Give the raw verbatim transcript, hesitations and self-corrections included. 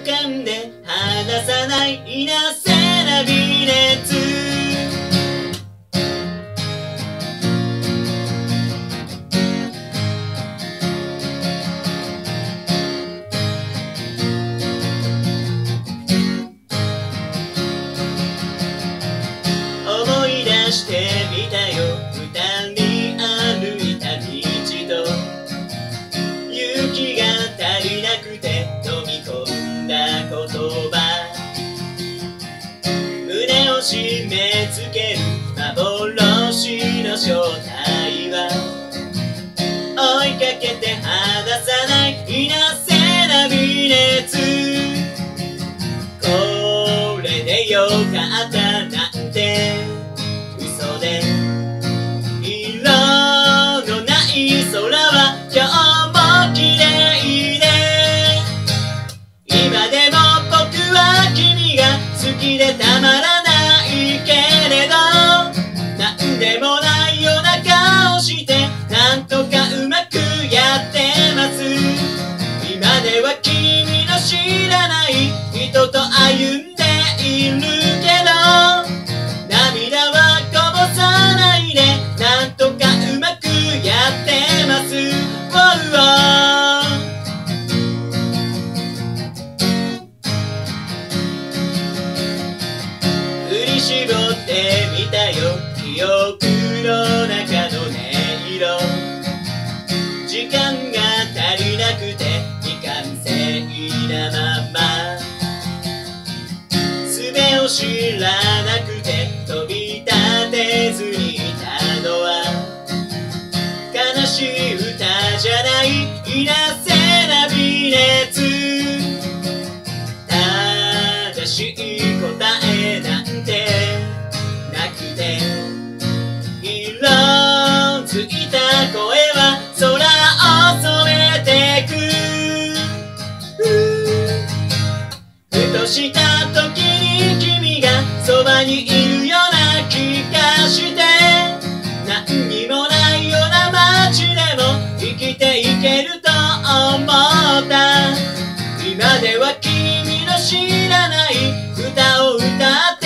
かんで離さないいなせな微熱。思い出してみたよ二人歩いた道と、雪が足りなくて飲み込んだ言葉、胸を締め付ける幻の正体は、追いかけて離さないいなせな微熱。これでよかったなんて嘘で、色のない空は今日も綺麗で、今でも僕は君が好きでたまらないけれど、なんでもないような顔してなんとかうまくやってます。今では君の知らない人と歩んでいるけど、涙はこぼさないでなんとかうまくやってます。oh, oh. 振り絞ってみたよ記憶の中の音色、時間が足りなくて未完成なまま、術を知らなくて飛び立てずにいたのは、悲しい歌じゃないいなせな微熱。正しい答えなんてなくて、色づいた声は空を染めてく。ふとした時に君がそばにいるような気がして、何にもないような街でも生きていけると思った。今では君の知らない歌を歌って